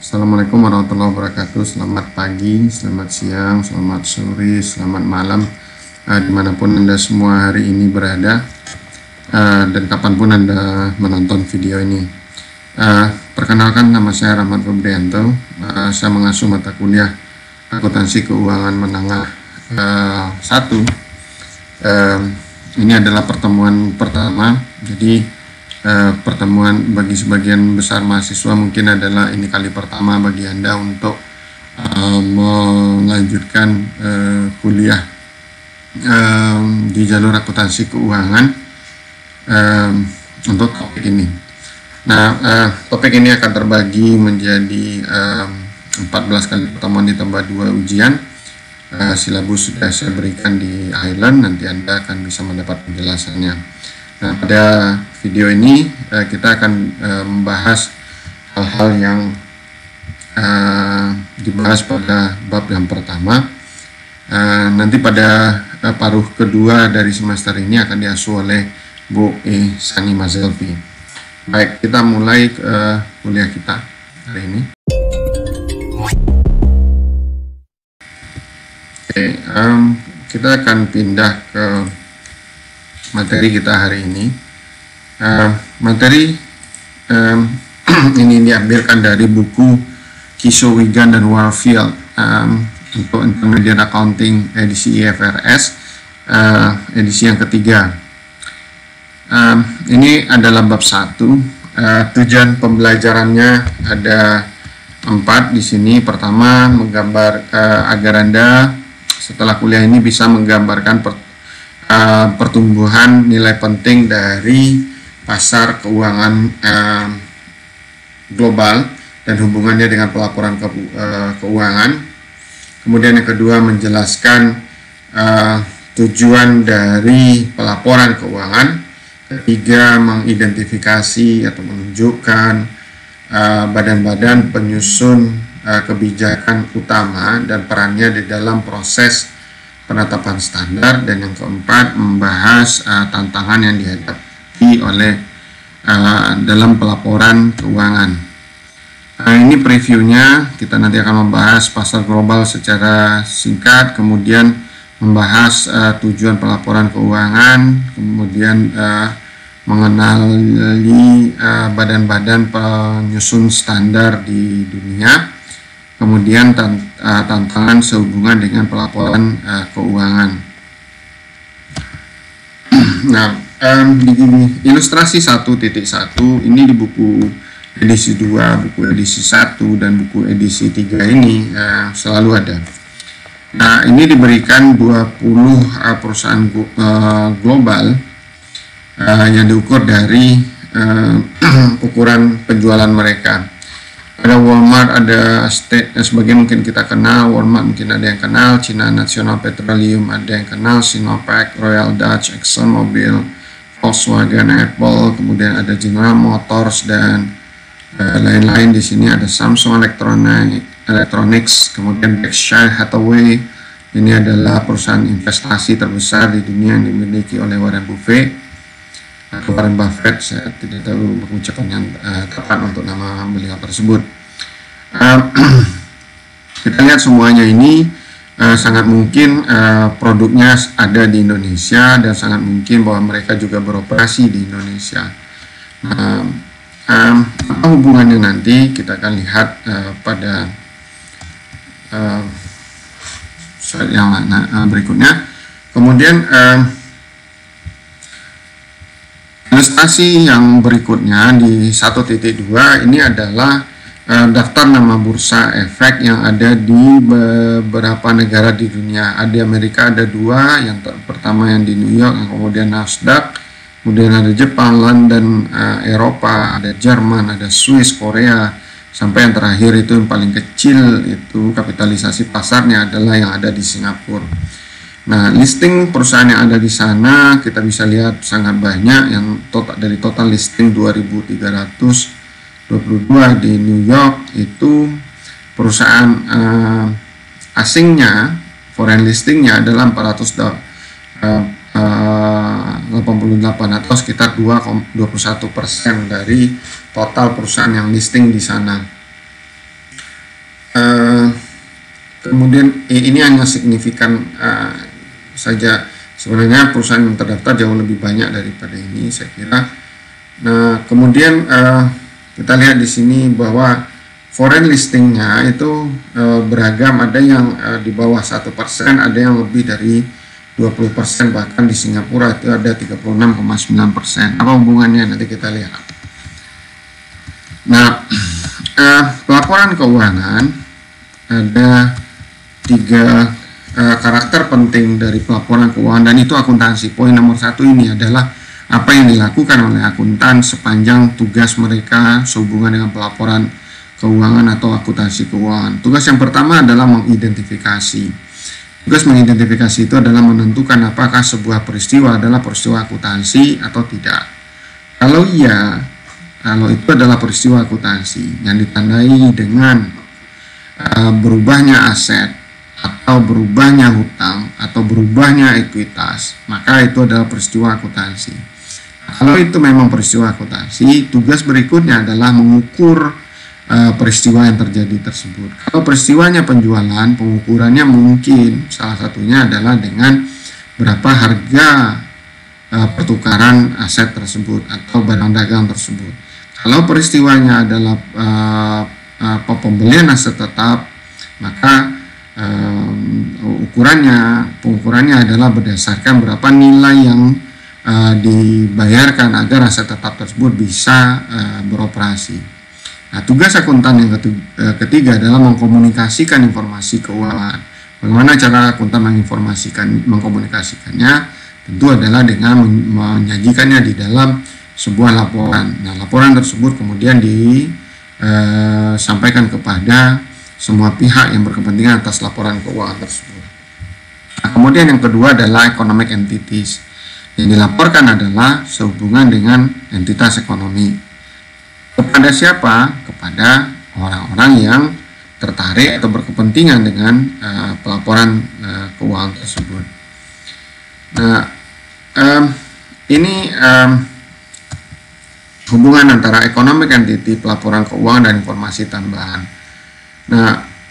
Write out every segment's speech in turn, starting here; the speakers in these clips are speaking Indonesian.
Assalamualaikum warahmatullahi wabarakatuh. Selamat pagi, selamat siang, selamat sore, selamat malam, dimanapun Anda semua hari ini berada, dan kapanpun Anda menonton video ini. Perkenalkan, nama saya Rahmat Febrianto. Saya mengasuh mata kuliah Akuntansi Keuangan Menengah 1. Ini adalah pertemuan pertama, jadi pertemuan bagi sebagian besar mahasiswa mungkin adalah ini kali pertama bagi Anda untuk melanjutkan kuliah di jalur akuntansi keuangan untuk topik ini. Nah, topik ini akan terbagi menjadi 14 kali pertemuan ditambah 2 ujian. Silabus sudah saya berikan di Highland, nanti Anda akan bisa mendapat penjelasannya. Nah, pada video ini kita akan membahas hal-hal yang dibahas pada bab yang pertama. Nanti pada paruh kedua dari semester ini akan diasuh oleh Bu E. Sani Mazelvi. Baik, kita mulai kuliah kita hari ini. Oke, kita akan pindah ke materi kita hari ini. Materi ini diambilkan dari buku Kiso, Wigan, dan Warfield untuk Intermediate Accounting edisi IFRS edisi yang ketiga. Ini adalah bab 1. Tujuan pembelajarannya ada 4 di sini. Pertama, menggambar agar Anda setelah kuliah ini bisa menggambarkan pertumbuhan nilai penting dari pasar keuangan global dan hubungannya dengan pelaporan keuangan. Kemudian yang kedua, menjelaskan tujuan dari pelaporan keuangan. Ketiga, mengidentifikasi atau menunjukkan badan-badan penyusun kebijakan utama dan perannya di dalam proses penetapan standar. Dan yang keempat, membahas tantangan yang dihadapi oleh dalam pelaporan keuangan. Ini previewnya. Kita nanti akan membahas pasar global secara singkat, kemudian membahas tujuan pelaporan keuangan, kemudian mengenali badan-badan penyusun standar di dunia, kemudian tantangan sehubungan dengan pelaporan keuangan. Nah, di ilustrasi 1.1 ini di buku edisi 2, buku edisi 1, dan buku edisi 3 ini selalu ada. Nah, ini diberikan 20 perusahaan global yang diukur dari ukuran penjualan mereka. Ada Walmart, ada sebagian mungkin kita kenal, Walmart mungkin ada yang kenal, China National Petroleum ada yang kenal, Sinopec, Royal Dutch, ExxonMobil, Volkswagen, Apple, kemudian ada General Motors, dan lain-lain. Di sini ada Samsung Electronics, kemudian Berkshire Hathaway. Ini adalah perusahaan investasi terbesar di dunia yang dimiliki oleh Warren Buffett. Saya tidak tahu mengucapkan yang tepat untuk nama beliau tersebut. Kita lihat semuanya ini sangat mungkin produknya ada di Indonesia, dan sangat mungkin bahwa mereka juga beroperasi di Indonesia. Apa hubungannya nanti kita akan lihat pada slide yang berikutnya. Kemudian ilustrasi yang berikutnya di 1.2 ini adalah daftar nama bursa efek yang ada di beberapa negara di dunia. Di Amerika ada 2, yang pertama yang di New York, yang kemudian Nasdaq, kemudian ada Jepang, London, Eropa, ada Jerman, ada Swiss, Korea, sampai yang terakhir itu yang paling kecil, itu kapitalisasi pasarnya adalah yang ada di Singapura. Nah, listing perusahaan yang ada di sana kita bisa lihat sangat banyak. Yang dari total listing 2.322 di New York, itu perusahaan asingnya, foreign listingnya adalah 488 atau sekitar 21% dari total perusahaan yang listing di sana. Kemudian ini hanya signifikan saja, sebenarnya perusahaan yang terdaftar jauh lebih banyak daripada ini, saya kira. Nah, kemudian kita lihat di sini bahwa foreign listingnya itu beragam, ada yang di bawah 1%, ada yang lebih dari 20%, bahkan di Singapura itu ada 36,9%. Apa hubungannya? Nanti kita lihat. Nah, pelaporan keuangan ada 3 karakter penting dari pelaporan keuangan, dan itu akuntansi. Poin nomor 1 ini adalah apa yang dilakukan oleh akuntan sepanjang tugas mereka sehubungan dengan pelaporan keuangan atau akuntansi keuangan. Tugas yang pertama adalah mengidentifikasi. Tugas mengidentifikasi itu adalah menentukan apakah sebuah peristiwa adalah peristiwa akuntansi atau tidak. Kalau iya, kalau itu adalah peristiwa akuntansi yang ditandai dengan berubahnya aset atau berubahnya hutang atau berubahnya ekuitas, maka itu adalah peristiwa akuntansi. Kalau itu memang peristiwa akuntansi, tugas berikutnya adalah mengukur peristiwa yang terjadi tersebut. Kalau peristiwanya penjualan, pengukurannya mungkin salah satunya adalah dengan berapa harga pertukaran aset tersebut atau barang dagang tersebut. Kalau peristiwanya adalah pembelian aset tetap, maka pengukurannya adalah berdasarkan berapa nilai yang dibayarkan agar aset tetap tersebut bisa beroperasi. Nah, tugas akuntan yang ketiga adalah mengkomunikasikan informasi keuangan. Bagaimana cara akuntan mengkomunikasikannya? Tentu adalah dengan menyajikannya di dalam sebuah laporan. Nah, laporan tersebut kemudian disampaikan kepada semua pihak yang berkepentingan atas laporan keuangan tersebut. Nah, kemudian yang kedua adalah economic entities. Yang dilaporkan adalah sehubungan dengan entitas ekonomi. Kepada siapa? Kepada orang-orang yang tertarik atau berkepentingan dengan pelaporan keuangan tersebut. Nah, ini hubungan antara economic entity, pelaporan keuangan, dan informasi tambahan. Nah,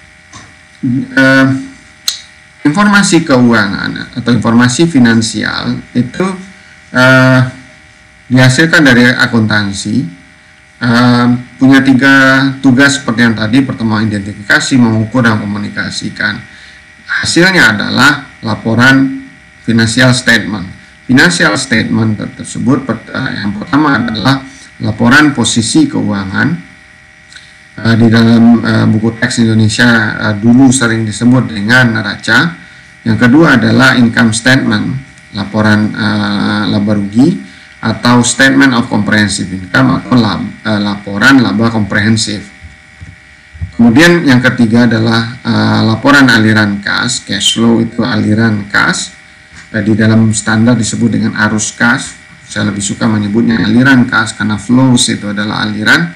informasi keuangan atau informasi finansial itu dihasilkan dari akuntansi, punya 3 tugas seperti yang tadi. Pertama, identifikasi, mengukur, dan komunikasikan. Hasilnya adalah laporan financial statement. Financial statement tersebut yang pertama adalah laporan posisi keuangan. Di dalam buku teks Indonesia dulu sering disebut dengan neraca. Yang kedua adalah income statement, laporan laba rugi, atau statement of comprehensive income atau laporan laba komprehensif. Kemudian yang ketiga adalah laporan aliran kas, cash flow itu aliran kas. Di dalam standar disebut dengan arus kas. Saya lebih suka menyebutnya aliran kas karena flows itu adalah aliran.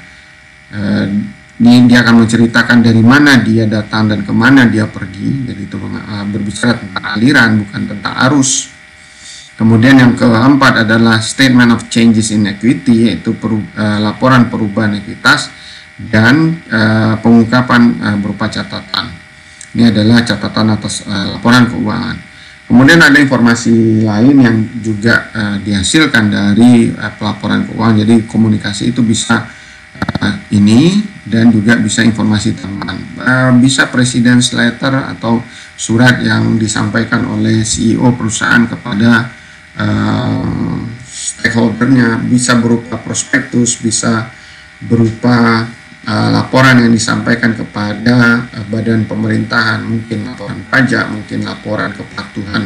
Dia akan menceritakan dari mana dia datang dan kemana dia pergi. Jadi itu berbicara tentang aliran, bukan tentang arus. Kemudian yang keempat adalah statement of changes in equity, yaitu laporan perubahan ekuitas dan pengungkapan berupa catatan. Ini adalah catatan atas laporan keuangan. Kemudian ada informasi lain yang juga dihasilkan dari pelaporan keuangan. Jadi komunikasi itu bisa ini dan juga bisa informasi tambahan. Bisa president's letter atau surat yang disampaikan oleh CEO perusahaan kepada stakeholdernya, bisa berupa prospektus, bisa berupa laporan yang disampaikan kepada badan pemerintahan, mungkin laporan pajak, mungkin laporan kepatuhan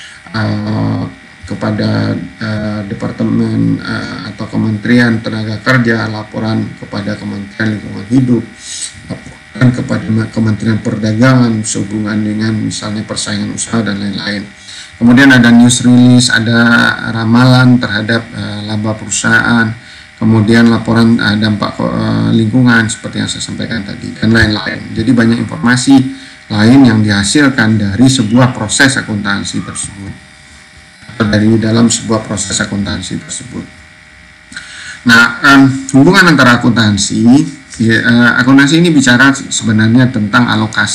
kepada departemen atau kementerian tenaga kerja, laporan kepada kementerian lingkungan hidup, laporan kepada kementerian perdagangan sehubungan dengan misalnya persaingan usaha dan lain-lain. Kemudian ada news release, ada ramalan terhadap laba perusahaan, kemudian laporan dampak lingkungan seperti yang saya sampaikan tadi, dan lain-lain. Jadi banyak informasi lain yang dihasilkan dari sebuah proses akuntansi tersebut, atau dari dalam sebuah proses akuntansi tersebut. Nah, hubungan antara akuntansi Ya, akuntansi ini bicara sebenarnya tentang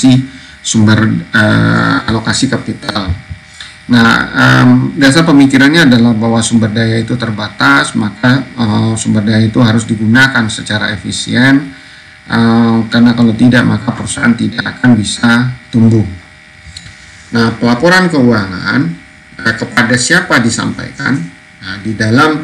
alokasi kapital. Nah, dasar pemikirannya adalah bahwa sumber daya itu terbatas, maka sumber daya itu harus digunakan secara efisien, karena kalau tidak maka perusahaan tidak akan bisa tumbuh. Nah, pelaporan keuangan kepada siapa disampaikan? Nah, di dalam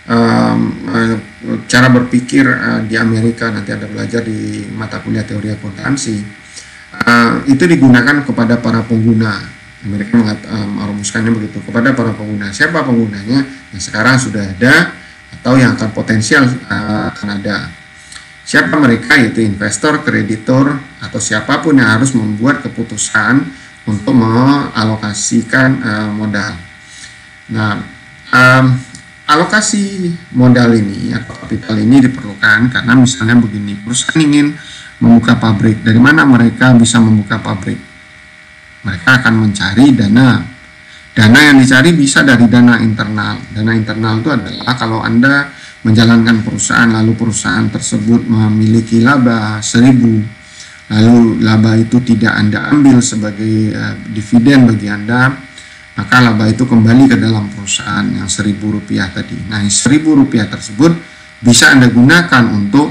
cara berpikir di Amerika, nanti Anda belajar di mata kuliah teori akuntansi, itu digunakan kepada para pengguna. Mereka merumuskannya begitu, kepada para pengguna. Siapa penggunanya yang sekarang sudah ada atau yang akan potensial akan ada? Siapa mereka? Yaitu investor, kreditor, atau siapapun yang harus membuat keputusan untuk mengalokasikan modal. Nah, alokasi modal ini atau kapital ini diperlukan karena misalnya begini, perusahaan ingin membuka pabrik. Dari mana mereka bisa membuka pabrik? Mereka akan mencari dana. Dana yang dicari bisa dari dana internal. Dana internal itu adalah kalau Anda menjalankan perusahaan, lalu perusahaan tersebut memiliki laba 1.000, lalu laba itu tidak Anda ambil sebagai dividen bagi Anda, maka laba itu kembali ke dalam perusahaan yang Rp1.000 tadi. Nah, Rp1.000 tersebut bisa Anda gunakan untuk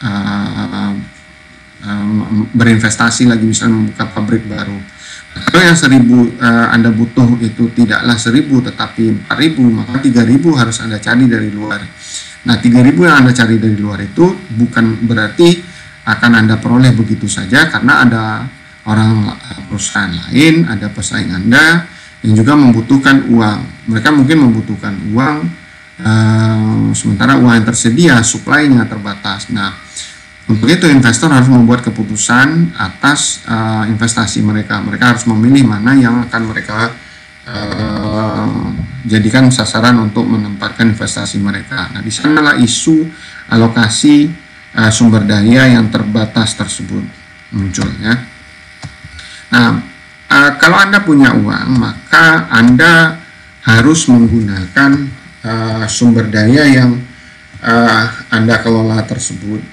berinvestasi lagi, misalnya membuka pabrik baru. Kalau yang 1.000 Anda butuh itu tidaklah 1.000 tetapi 4.000, maka 3.000 harus Anda cari dari luar. Nah, 3.000 yang Anda cari dari luar itu bukan berarti akan Anda peroleh begitu saja, karena ada perusahaan lain, ada pesaing Anda yang juga membutuhkan uang. Mereka mungkin membutuhkan uang, sementara uang yang tersedia, supply-nya terbatas. Nah, untuk itu investor harus membuat keputusan atas investasi mereka. Mereka harus memilih mana yang akan mereka jadikan sasaran untuk menempatkan investasi mereka. Nah, di sanalah isu alokasi sumber daya yang terbatas tersebut muncul, ya. Nah, kalau Anda punya uang, maka Anda harus menggunakan sumber daya yang Anda kelola tersebut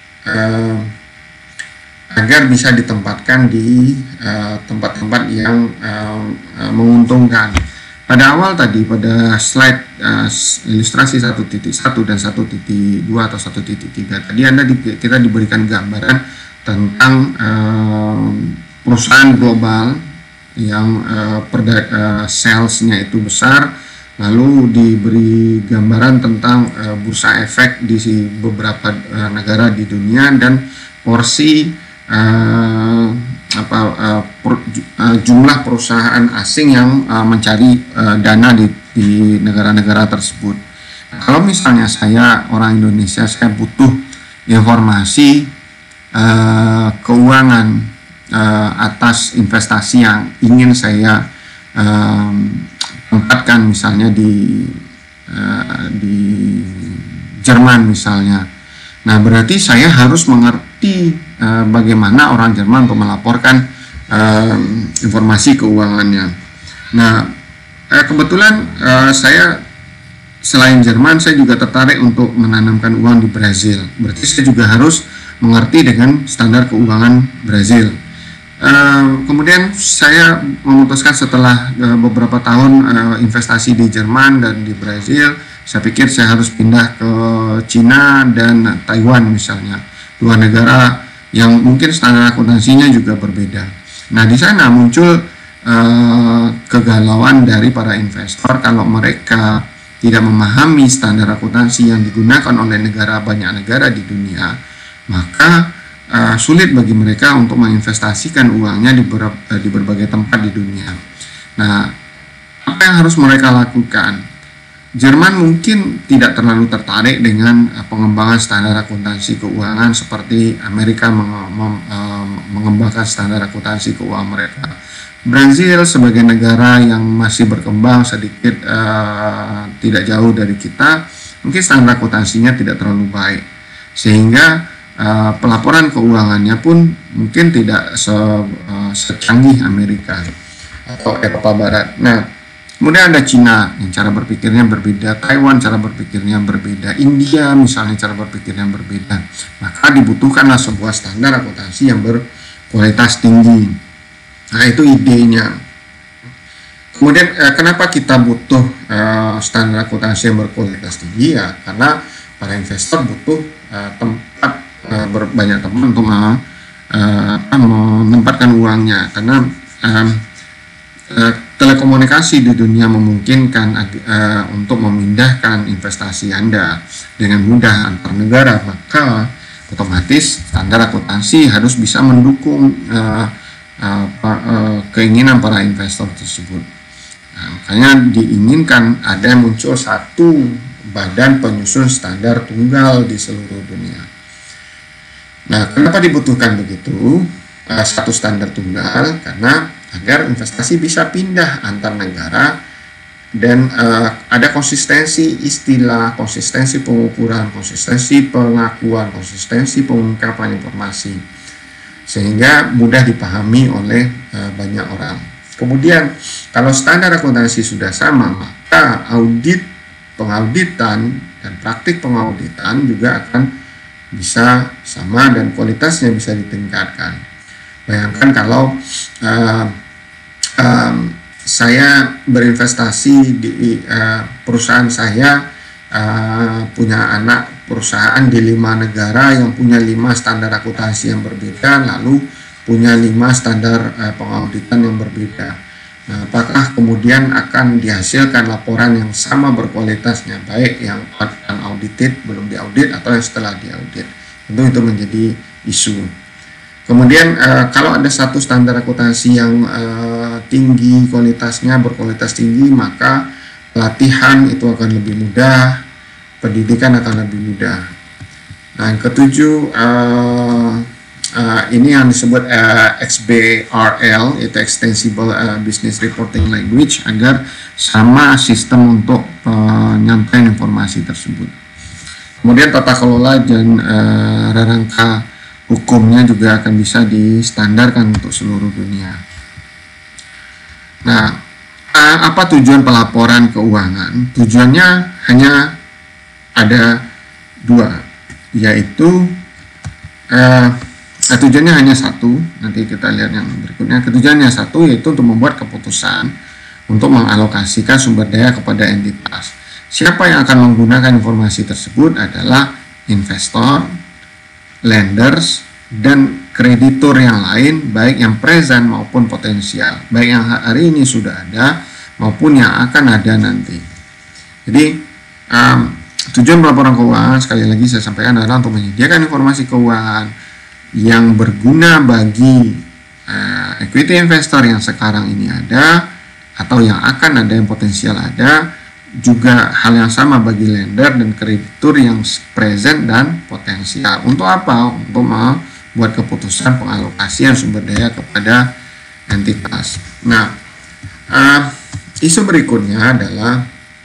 agar bisa ditempatkan di tempat-tempat yang menguntungkan. Pada awal tadi, pada slide ilustrasi 1.1 dan 1.2 atau 1.3 tadi kita diberikan gambaran tentang perusahaan global yang salesnya itu besar, lalu diberi gambaran tentang bursa efek di beberapa negara di dunia dan porsi jumlah perusahaan asing yang mencari dana di negara-negara tersebut. Nah, kalau misalnya saya orang Indonesia, saya butuh informasi keuangan atas investasi yang ingin saya tempatkan, misalnya di Jerman misalnya. Nah, berarti saya harus mengerti bagaimana orang Jerman untuk melaporkan informasi keuangannya. Nah, kebetulan saya selain Jerman, saya juga tertarik untuk menanamkan uang di Brazil. Berarti saya juga harus mengerti dengan standar keuangan Brazil. Kemudian saya memutuskan setelah beberapa tahun investasi di Jerman dan di Brazil, saya pikir saya harus pindah ke Cina dan Taiwan misalnya, dua negara yang mungkin standar akuntansinya juga berbeda. Nah, di sana muncul kegalauan dari para investor kalau mereka tidak memahami standar akuntansi yang digunakan oleh banyak negara di dunia, maka sulit bagi mereka untuk menginvestasikan uangnya di berbagai tempat di dunia. Nah, apa yang harus mereka lakukan? Jerman mungkin tidak terlalu tertarik dengan pengembangan standar akuntansi keuangan seperti Amerika mengembangkan standar akuntansi keuangan mereka. Brazil sebagai negara yang masih berkembang sedikit tidak jauh dari kita, mungkin standar akuntansinya tidak terlalu baik, sehingga pelaporan keuangannya pun mungkin tidak secanggih Amerika atau Eropa Barat. Nah, Kemudian ada Cina yang cara berpikirnya berbeda, Taiwan cara berpikirnya berbeda, India misalnya cara berpikirnya berbeda. Maka dibutuhkanlah sebuah standar akuntansi yang berkualitas tinggi. Nah, itu idenya. Kemudian kenapa kita butuh standar akuntansi yang berkualitas tinggi? Ya karena para investor butuh tempat banyak teman untuk menempatkan uangnya, karena telekomunikasi di dunia memungkinkan untuk memindahkan investasi Anda dengan mudah antar negara, maka otomatis standar akuntansi harus bisa mendukung keinginan para investor tersebut. Nah, makanya diinginkan ada yang muncul satu badan penyusun standar tunggal di seluruh dunia. Nah, kenapa dibutuhkan begitu? Satu standar tunggal karena agar investasi bisa pindah antar negara dan ada konsistensi istilah, konsistensi pengukuran, konsistensi pengakuan, konsistensi pengungkapan informasi, sehingga mudah dipahami oleh banyak orang. Kemudian kalau standar akuntansi sudah sama, maka pengauditan dan praktik pengauditan juga akan bisa sama dan kualitasnya bisa ditingkatkan. Bayangkan kalau saya berinvestasi di perusahaan saya, punya anak perusahaan di 5 negara yang punya 5 standar akuntansi yang berbeda, lalu punya 5 standar pengauditan yang berbeda. Nah, apakah kemudian akan dihasilkan laporan yang sama berkualitasnya, baik yang unaudited, belum diaudit, atau yang setelah diaudit? Tentu itu menjadi isu. Kemudian kalau ada satu standar akuntansi yang tinggi kualitasnya, berkualitas tinggi, maka pelatihan itu akan lebih mudah, pendidikan akan lebih mudah. Nah, yang ketujuh, ini yang disebut XBRL, itu Extensible Business Reporting Language, agar sama sistem untuk penyampaian informasi tersebut. Kemudian tata kelola dan rangka hukumnya juga akan bisa distandarkan untuk seluruh dunia. Nah, apa tujuan pelaporan keuangan? Tujuannya hanya ada 2, yaitu tujuannya hanya satu. Nanti kita lihat yang berikutnya. Tujuannya satu, yaitu untuk membuat keputusan untuk mengalokasikan sumber daya kepada entitas. Siapa yang akan menggunakan informasi tersebut adalah investor, lenders, dan kreditur yang lain, baik yang present maupun potensial, baik yang hari ini sudah ada maupun yang akan ada nanti. Jadi tujuan pelaporan keuangan, sekali lagi saya sampaikan, adalah untuk menyediakan informasi keuangan yang berguna bagi equity investor yang sekarang ini ada atau yang akan ada, yang potensial ada, juga hal yang sama bagi lender dan kreditur yang present dan potensial. Untuk apa? Untuk membuat keputusan pengalokasian sumber daya kepada entitas. Nah, isu berikutnya adalah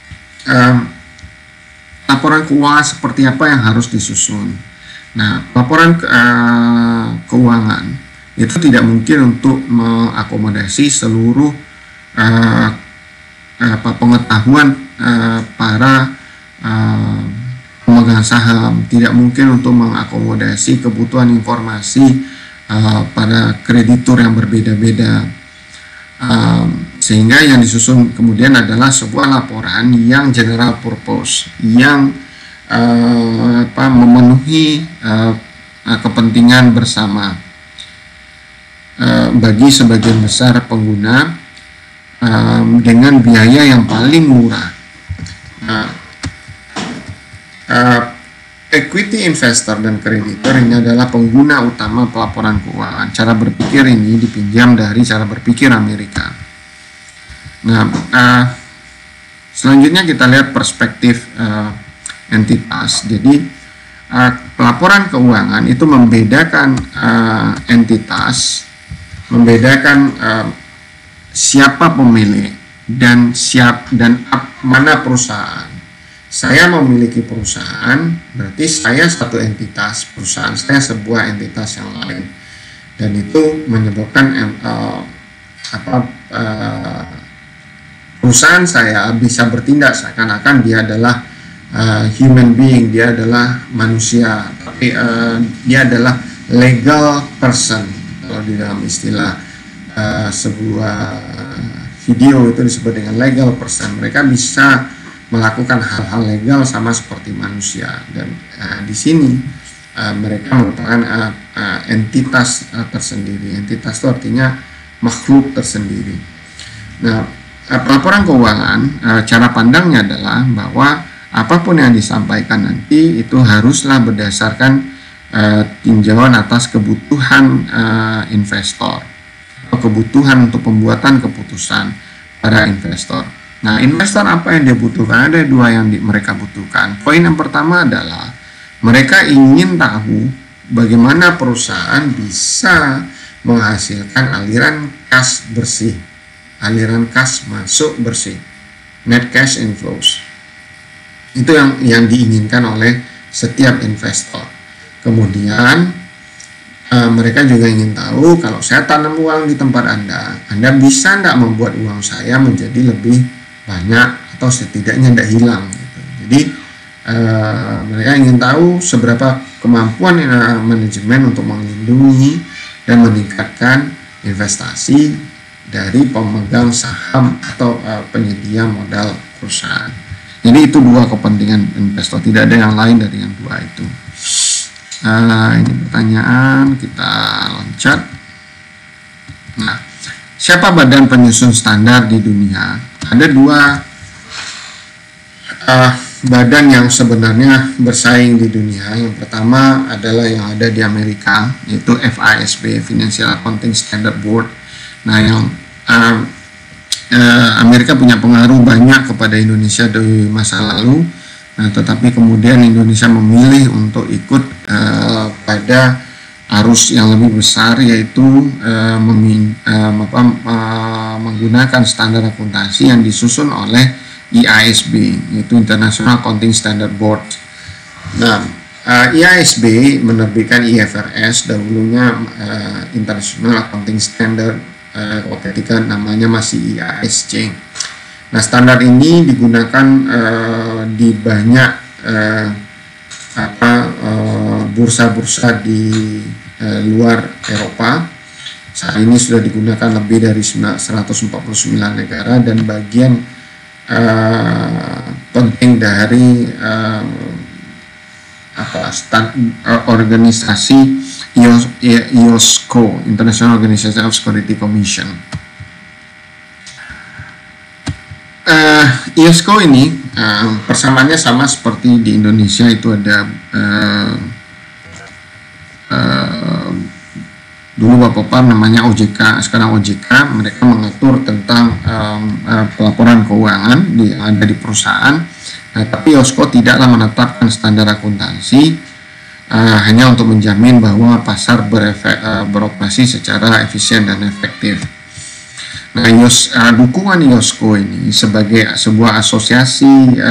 laporan keuangan seperti apa yang harus disusun. Nah, laporan keuangan itu tidak mungkin untuk mengakomodasi seluruh pengetahuan para pemegang saham, tidak mungkin untuk mengakomodasi kebutuhan informasi para kreditur yang berbeda-beda, sehingga yang disusun kemudian adalah sebuah laporan yang general purpose, yang memenuhi kepentingan bersama bagi sebagian besar pengguna dengan biaya yang paling murah. Equity investor dan kreditor ini adalah pengguna utama pelaporan keuangan. Cara berpikir ini dipinjam dari cara berpikir Amerika. Nah, selanjutnya kita lihat perspektif entitas. Jadi pelaporan keuangan itu membedakan entitas, membedakan siapa pemilik dan mana perusahaan. Saya memiliki perusahaan, berarti saya satu entitas, perusahaan saya sebuah entitas yang lain, dan itu menyebabkan perusahaan saya bisa bertindak seakan-akan dia adalah human being, dia adalah manusia, tapi dia adalah legal person. Kalau di dalam istilah sebuah video itu disebut dengan legal person. Mereka bisa melakukan hal-hal legal sama seperti manusia, dan di sini mereka merupakan entitas tersendiri. Entitas itu artinya makhluk tersendiri. Nah, pelaporan keuangan, cara pandangnya adalah bahwa apapun yang disampaikan nanti itu haruslah berdasarkan tinjauan atas kebutuhan investor atau kebutuhan untuk pembuatan keputusan para investor. Nah, investor apa yang dia butuhkan? Ada dua yang mereka butuhkan. Poin yang pertama adalah mereka ingin tahu bagaimana perusahaan bisa menghasilkan aliran kas bersih, aliran kas masuk bersih, net cash inflows. Itu yang diinginkan oleh setiap investor. Kemudian mereka juga ingin tahu, kalau saya tanam uang di tempat Anda bisa nggak membuat uang saya menjadi lebih banyak atau setidaknya tidak hilang gitu. Jadi mereka ingin tahu seberapa kemampuan manajemen untuk melindungi dan meningkatkan investasi dari pemegang saham atau penyedia modal perusahaan. Jadi itu dua kepentingan investor, tidak ada yang lain dari yang dua itu. Ini pertanyaan, kita loncat. Nah, siapa badan penyusun standar di dunia? Ada dua badan yang sebenarnya bersaing di dunia. Yang pertama adalah yang ada di Amerika, yaitu FASB, Financial Accounting Standard Board. Nah, yang Amerika punya pengaruh banyak kepada Indonesia dari masa lalu. Nah, tetapi kemudian Indonesia memilih untuk ikut pada arus yang lebih besar, yaitu menggunakan standar akuntansi yang disusun oleh IASB, yaitu International Accounting Standard Board. Nah, IASB menerbitkan IFRS, dahulunya International Accounting Standard, ketika namanya masih IASC. Nah, standar ini digunakan di banyak bursa-bursa di luar Eropa. Saat ini sudah digunakan lebih dari 149 negara, dan bagian penting dari organisasi IOSCO, International Organization of Security Commission. IOSCO ini persamaannya sama seperti di Indonesia, itu ada dulu Bapepam namanya OJK, sekarang OJK. Mereka mengatur tentang pelaporan keuangan yang ada di perusahaan. Nah, tapi IOSCO tidaklah menetapkan standar akuntansi, hanya untuk menjamin bahwa pasar beroperasi secara efisien dan efektif. Nah, dukungan IOSCO ini sebagai sebuah asosiasi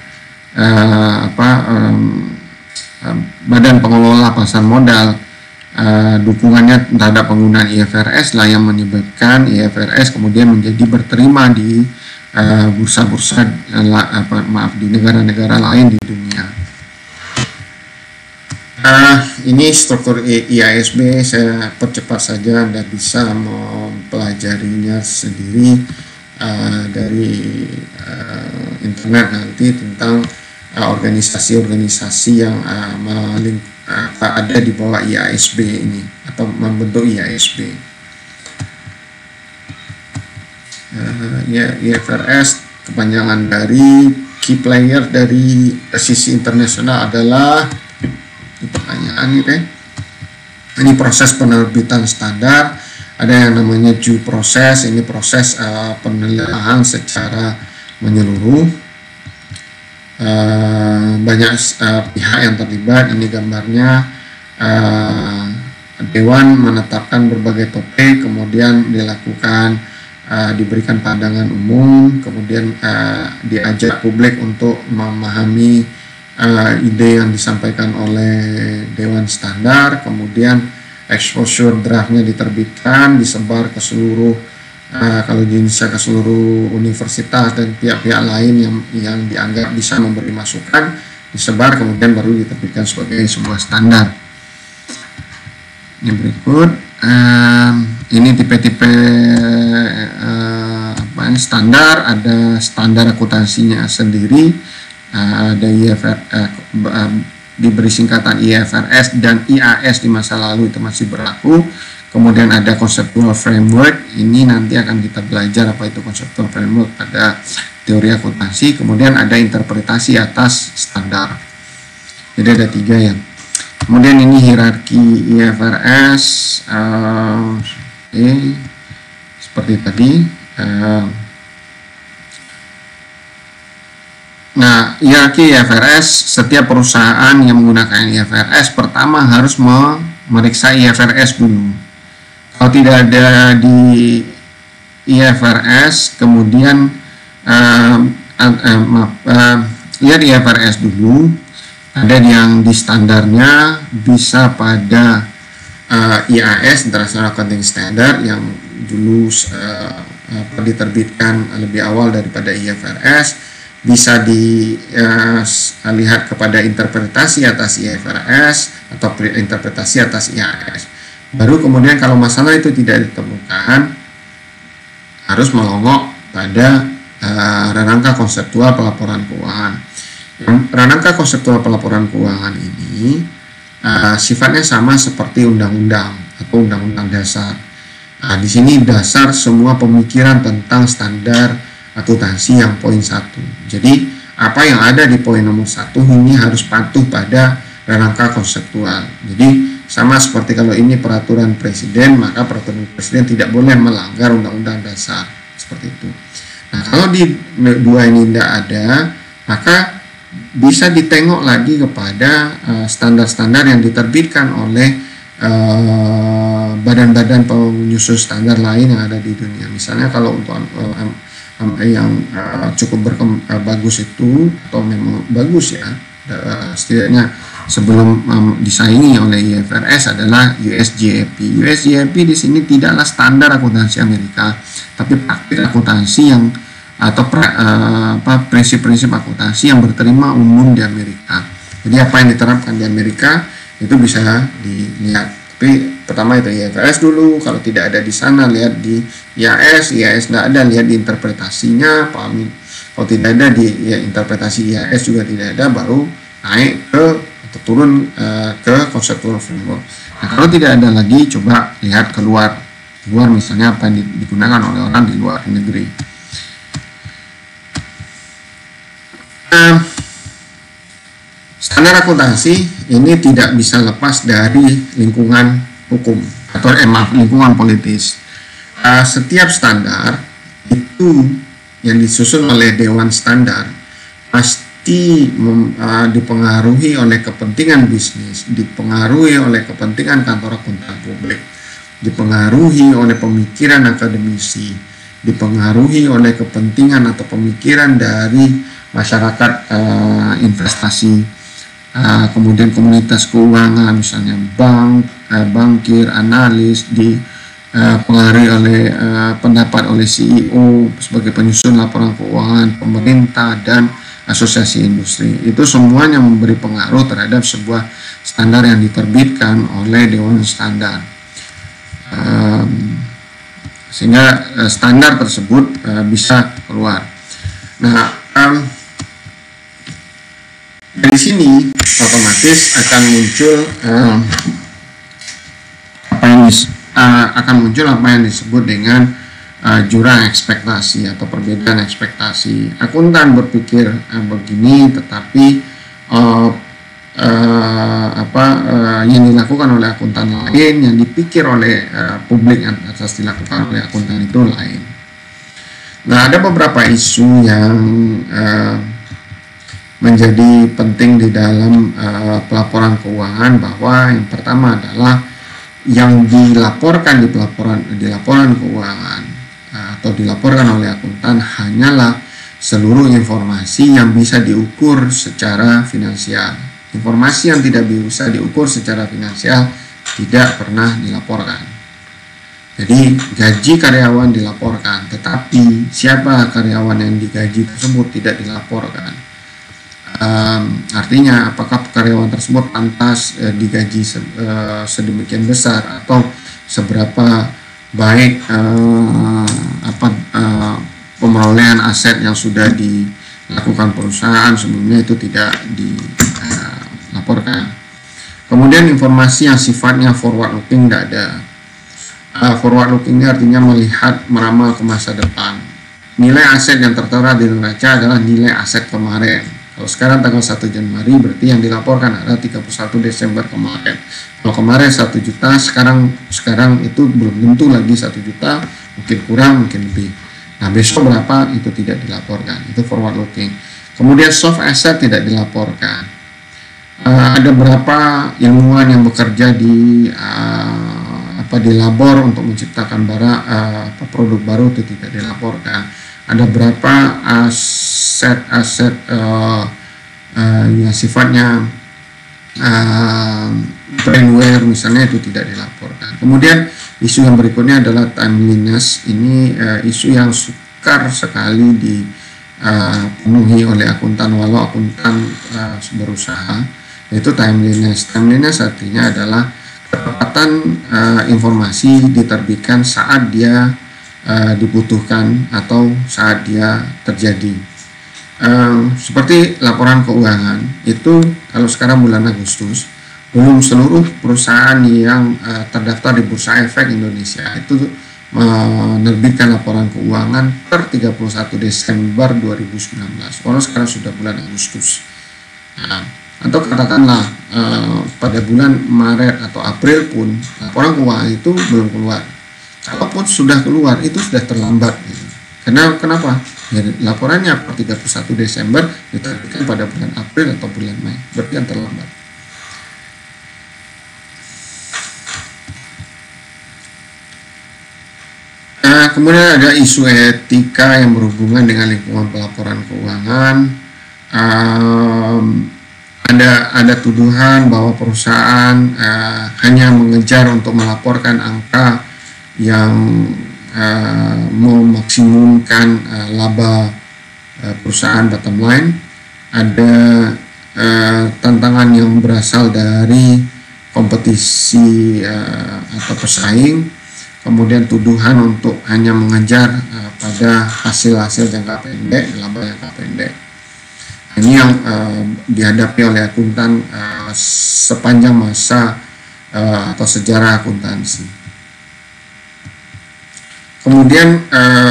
badan pengelola pasar modal, dukungannya terhadap penggunaan IFRS lah yang menyebabkan IFRS kemudian menjadi berterima di bursa-bursa di negara-negara lain di dunia. Ini struktur IASB, saya percepat saja, Anda bisa mempelajarinya sendiri dari internet nanti tentang organisasi-organisasi yang ada di bawah IASB ini atau membentuk IASB. IFRS kepanjangan dari key player dari sisi internasional adalah, ini pertanyaan ini, ini proses penerbitan standar. Ada yang namanya due process, ini proses penelitian secara menyeluruh. Banyak pihak yang terlibat. Ini gambarnya, Dewan menetapkan berbagai topik, kemudian dilakukan diberikan pandangan umum, kemudian diajak publik untuk memahami ide yang disampaikan oleh Dewan Standar, kemudian exposure draftnya diterbitkan, disebar ke seluruh kalau di Indonesia ke seluruh universitas dan pihak-pihak lain yang dianggap bisa memberi masukan, disebar kemudian baru diterbitkan sebagai sebuah standar. Ini berikut, ini tipe-tipe standar, ada standar akuntansinya sendiri, ada diberi singkatan IFRS dan IAS di masa lalu itu masih berlaku. Kemudian ada conceptual framework, ini nanti akan kita belajar apa itu conceptual framework pada teori akuntansi. Kemudian ada interpretasi atas standar. Jadi ada 3 ya. Kemudian ini hierarki IFRS, seperti tadi. Nah, hierarki IFRS, setiap perusahaan yang menggunakan IFRS pertama harus memeriksa IFRS dulu. Kalau tidak ada di IFRS, kemudian lihat IFRS dulu, ada yang di standarnya bisa pada IAS, International Accounting Standard, yang dulu diterbitkan lebih awal daripada IFRS. Bisa dilihat kepada interpretasi atas IFRS atau interpretasi atas IAS. Baru kemudian kalau masalah itu tidak ditemukan, harus melongok pada rangka konseptual pelaporan keuangan. Rangka konseptual pelaporan keuangan ini sifatnya sama seperti undang-undang atau undang-undang dasar. Di sini dasar semua pemikiran tentang standar akuntansi yang poin 1. Jadi apa yang ada di poin nomor 1 ini harus patuh pada rangka konseptual. Jadi sama seperti kalau ini peraturan presiden, maka peraturan presiden tidak boleh melanggar undang-undang dasar, seperti itu. Nah, kalau di 2 ini tidak ada, maka bisa ditengok lagi kepada standar-standar yang diterbitkan oleh badan-badan penyusun standar lain yang ada di dunia. Misalnya kalau untuk yang cukup bagus itu, atau memang bagus ya, setidaknya sebelum disaingi oleh IFRS adalah USGAP. USGAP di sini tidaklah standar akuntansi Amerika, tapi praktik akuntansi yang atau prinsip-prinsip akuntansi yang berterima umum di Amerika. Jadi apa yang diterapkan di Amerika itu bisa dilihat. Tapi pertama itu IFRS dulu, kalau tidak ada di sana lihat di IAS tidak ada, lihat di interpretasinya, pahami. Kalau tidak ada di interpretasi IAS juga tidak ada, baru naik ke atau turun ke conceptual framework. Nah, kalau tidak ada lagi, coba lihat keluar misalnya apa yang digunakan oleh orang di luar negeri. Standar akuntansi ini tidak bisa lepas dari lingkungan hukum atau lingkungan politis. Setiap standar itu yang disusun oleh Dewan Standar pasti dipengaruhi oleh kepentingan bisnis, dipengaruhi oleh kepentingan kantor akuntan publik, dipengaruhi oleh pemikiran akademisi, dipengaruhi oleh kepentingan atau pemikiran dari masyarakat investasi. Kemudian komunitas keuangan, misalnya bank, bankir, analis, dipengaruhi oleh pendapat oleh CEO sebagai penyusun laporan keuangan, pemerintah, dan asosiasi industri. Itu semuanya memberi pengaruh terhadap sebuah standar yang diterbitkan oleh Dewan Standar. Sehingga standar tersebut bisa keluar. Nah, dari sini otomatis akan muncul apa yang disebut dengan jurang ekspektasi atau perbedaan ekspektasi. Akuntan berpikir begini, tetapi yang dilakukan oleh akuntan lain, yang dipikir oleh publik atas dilakukan oleh akuntan itu lain. Nah, ada beberapa isu yang menjadi penting di dalam pelaporan keuangan, bahwa yang pertama adalah yang dilaporkan di laporan keuangan atau dilaporkan oleh akuntan hanyalah seluruh informasi yang bisa diukur secara finansial. Informasi yang tidak bisa diukur secara finansial tidak pernah dilaporkan. Jadi gaji karyawan dilaporkan, tetapi siapa karyawan yang digaji tersebut tidak dilaporkan. Artinya apakah karyawan tersebut pantas digaji sedemikian besar, atau seberapa baik pemerolehan aset yang sudah dilakukan perusahaan sebelumnya, itu tidak dilaporkan. Kemudian informasi yang sifatnya forward looking tidak ada. Forward looking ini artinya melihat, meramal ke masa depan. Nilai aset yang tertera di neraca adalah nilai aset kemarin. Kalau sekarang tanggal 1 Januari, berarti yang dilaporkan adalah 31 Desember kemarin. Kalau kemarin 1 juta, sekarang itu belum tentu lagi 1 juta, mungkin kurang, mungkin lebih. Nah, besok berapa itu tidak dilaporkan, itu forward looking. Kemudian soft asset tidak dilaporkan. Ada berapa ilmuwan yang bekerja di labor untuk menciptakan produk baru, itu tidak dilaporkan. Ada berapa aset yang sifatnya brainware misalnya, itu tidak dilaporkan. Kemudian isu yang berikutnya adalah timeliness. Ini isu yang sukar sekali dipenuhi oleh akuntan, walau akuntan berusaha, yaitu timeliness. Timeliness artinya adalah ketepatan informasi diterbitkan saat dia dibutuhkan atau saat dia terjadi. Seperti laporan keuangan itu, kalau sekarang bulan Agustus, belum seluruh perusahaan yang terdaftar di Bursa Efek Indonesia itu menerbitkan laporan keuangan per 31 Desember 2019, walau sekarang sudah bulan Agustus. Atau katakanlah pada bulan Maret atau April pun laporan keuangan itu belum keluar. Kalaupun sudah keluar, itu sudah terlambat gitu. Kenapa? Ya, laporannya per 31 Desember diterbitkan pada bulan April atau bulan Mei, berarti yang terlambat. Kemudian ada isu etika yang berhubungan dengan lingkungan pelaporan keuangan. Ada tuduhan bahwa perusahaan hanya mengejar untuk melaporkan angka yang memaksimumkan laba perusahaan, bottom line. Ada tantangan yang berasal dari kompetisi atau pesaing. Kemudian tuduhan untuk hanya mengejar pada hasil-hasil jangka pendek, laba jangka pendek. Ini yang dihadapi oleh akuntan sepanjang masa atau sejarah akuntansi. Kemudian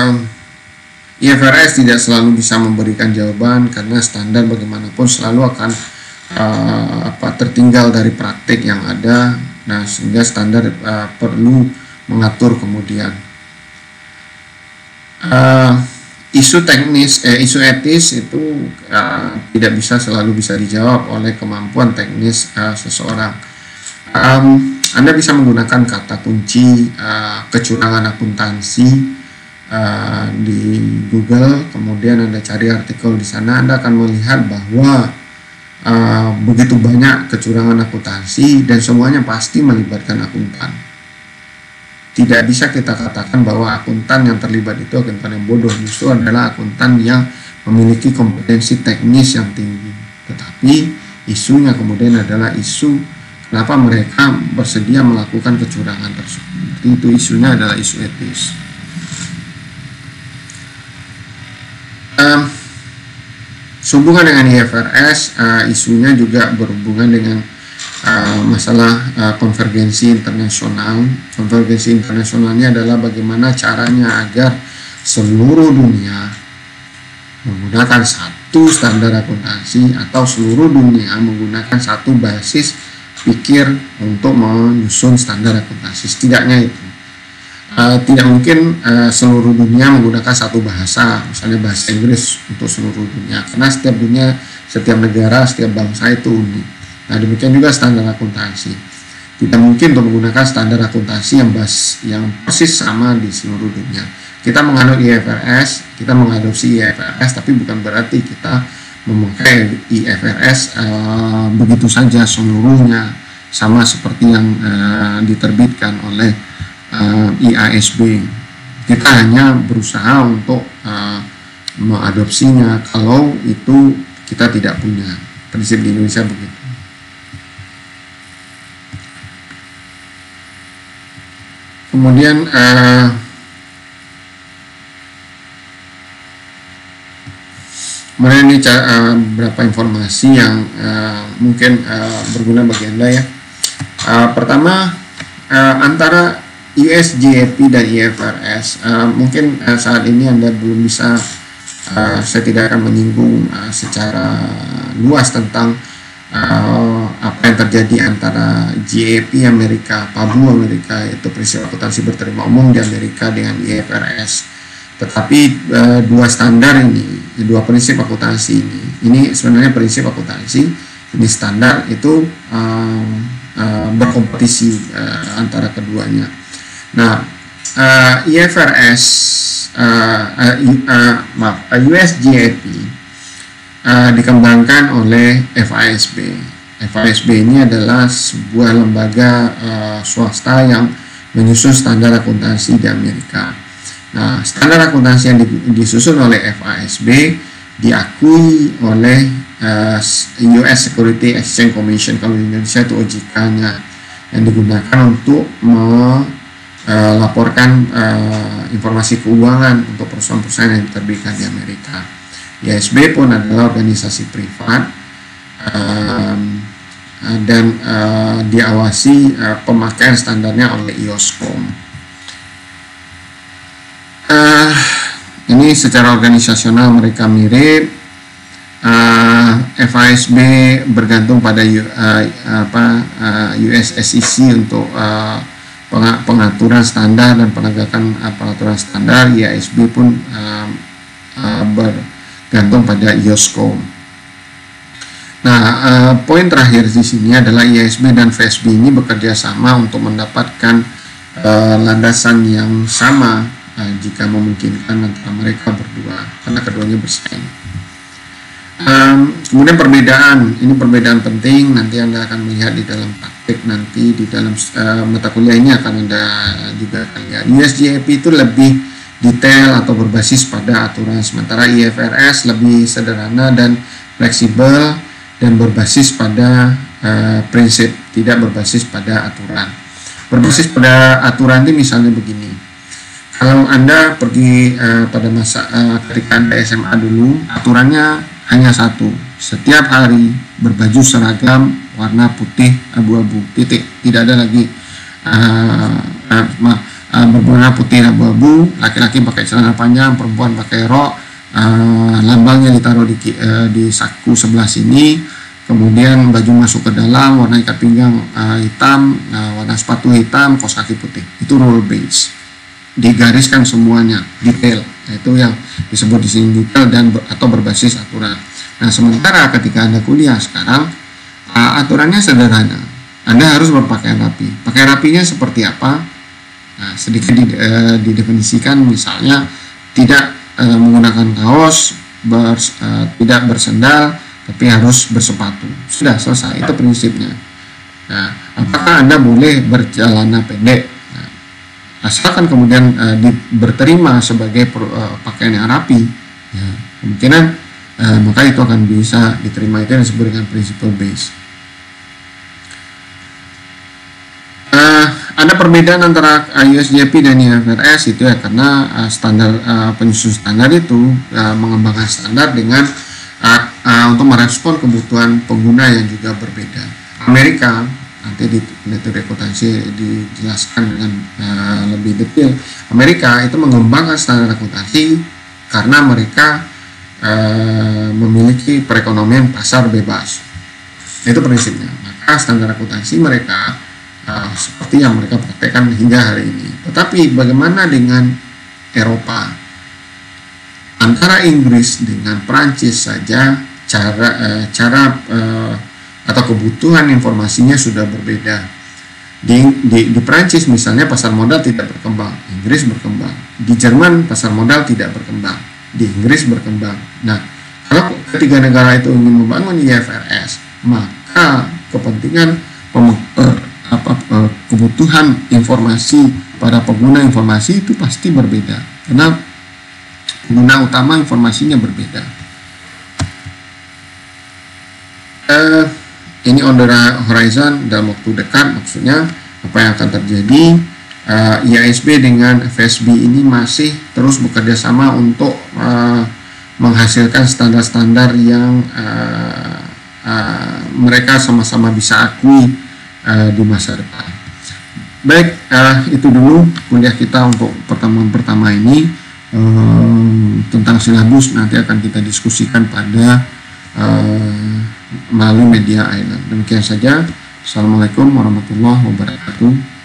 IFRS tidak selalu bisa memberikan jawaban, karena standar bagaimanapun selalu akan tertinggal dari praktik yang ada. Nah, sehingga standar perlu mengatur kemudian. Isu teknis, isu etis itu tidak bisa selalu bisa dijawab oleh kemampuan teknis seseorang. Anda bisa menggunakan kata kunci kecurangan akuntansi di Google, kemudian Anda cari artikel di sana, Anda akan melihat bahwa begitu banyak kecurangan akuntansi dan semuanya pasti melibatkan akuntan. Tidak bisa kita katakan bahwa akuntan yang terlibat itu akuntan yang bodoh, justru adalah akuntan yang memiliki kompetensi teknis yang tinggi. Tetapi isunya kemudian adalah isu kenapa mereka bersedia melakukan kecurangan tersebut. Itu isunya adalah isu etis. Sehubungan dengan IFRS, isunya juga berhubungan dengan masalah konvergensi internasional. Konvergensi internasional ini adalah bagaimana caranya agar seluruh dunia menggunakan satu standar akuntansi, atau seluruh dunia menggunakan satu basis pikir untuk menyusun standar akuntansi. Setidaknya itu tidak mungkin seluruh dunia menggunakan satu bahasa, misalnya bahasa Inggris untuk seluruh dunia, karena setiap negara, setiap bangsa itu unik. Nah, demikian juga standar akuntansi. Tidak mungkin untuk menggunakan standar akuntansi yang persis sama di seluruh dunia. Kita menganut IFRS, kita mengadopsi IFRS, tapi bukan berarti kita memakai IFRS begitu saja seluruhnya sama seperti yang diterbitkan oleh IASB. Kita hanya berusaha untuk mengadopsinya kalau itu kita tidak punya. Prinsip di Indonesia begitu. Kemudian ini beberapa informasi yang mungkin berguna bagi Anda ya. Pertama, antara USGAP dan IFRS, mungkin saat ini Anda belum bisa, saya tidak akan menyinggung secara luas tentang apa yang terjadi antara GAAP Amerika, PABU Amerika, yaitu prinsip akuntansi berterima umum di Amerika, dengan IFRS. Tetapi dua standar ini, dua prinsip akuntansi ini sebenarnya prinsip akuntansi, ini standar itu berkompetisi antara keduanya. Nah, IFRS, USGAP dikembangkan oleh FASB. FASB ini adalah sebuah lembaga swasta yang menyusun standar akuntansi di Amerika. Nah, standar akuntansi yang disusun oleh FASB diakui oleh US Security Exchange Commission, kalau di Indonesia itu OJK-nya, yang digunakan untuk melaporkan informasi keuangan untuk perusahaan-perusahaan yang diterbitkan di Amerika. IASB pun adalah organisasi privat dan diawasi pemakaian standarnya oleh IOSCOM. Ini secara organisasional mereka mirip. FASB bergantung pada US SEC untuk pengaturan standar dan penegakan peraturan standar. IASB pun bergantung pada IOSCOM. Nah, poin terakhir di sini adalah IASB dan FASB ini bekerja sama untuk mendapatkan landasan yang sama jika memungkinkan antara mereka berdua, karena keduanya bersaing. Kemudian ini perbedaan penting, nanti Anda akan melihat di dalam praktik, nanti di dalam mata kuliah ini akan Anda juga akan lihat. USGAP itu lebih detail atau berbasis pada aturan, sementara IFRS lebih sederhana dan fleksibel dan berbasis pada prinsip, tidak berbasis pada aturan. Berbasis pada aturan ini misalnya begini. Kalau Anda pergi pada masa ketika Anda SMA dulu, aturannya hanya satu, setiap hari berbaju seragam warna putih abu-abu, titik. Tidak ada lagi berwarna putih abu-abu, laki-laki pakai celana panjang, perempuan pakai rok, lambangnya ditaruh di saku sebelah sini, kemudian baju masuk ke dalam, warna ikat pinggang hitam, warna sepatu hitam, kaos kaki putih. Itu rule base, digariskan semuanya, detail. Itu yang disebut di sini detail dan atau berbasis aturan. Nah, sementara ketika Anda kuliah sekarang, aturannya sederhana. Anda harus berpakaian rapi. Pakaian rapinya seperti apa? Nah, sedikit didefinisikan, misalnya tidak menggunakan kaos, tidak bersendal, tapi harus bersepatu. Sudah selesai, itu prinsipnya. Nah, apakah Anda boleh bercelana pendek? Asalkan kemudian berterima sebagai pakaian yang rapi, ya, kemungkinan maka itu akan bisa diterima. Itu yang disebut dengan principle base. Ada perbedaan antara USGAP dan IFRS itu ya, karena standar penyusun standar itu mengembangkan standar dengan untuk merespon kebutuhan pengguna yang juga berbeda. Amerika, nanti di metode akuntansi dijelaskan dengan lebih detail. Amerika itu mengembangkan standar akuntansi karena mereka memiliki perekonomian pasar bebas. Itu prinsipnya. Maka standar akuntansi mereka seperti yang mereka praktekkan hingga hari ini. Tetapi bagaimana dengan Eropa? Antara Inggris dengan Prancis saja cara atau kebutuhan informasinya sudah berbeda. Di Prancis misalnya pasar modal tidak berkembang, Inggris berkembang. Di Jerman pasar modal tidak berkembang, di Inggris berkembang. Nah, kalau ketiga negara itu ingin membangun IFRS, maka kepentingan kebutuhan informasi para pengguna informasi itu pasti berbeda, karena pengguna utama informasinya berbeda. Ini on the horizon, dalam waktu dekat, maksudnya apa yang akan terjadi. IASB dengan FSB ini masih terus bekerja sama untuk menghasilkan standar-standar yang mereka sama-sama bisa akui di masa depan. Baik, itu dulu kuliah kita untuk pertemuan pertama ini. Tentang silabus nanti akan kita diskusikan pada melalui media Island. Demikian saja. Assalamualaikum warahmatullahi wabarakatuh.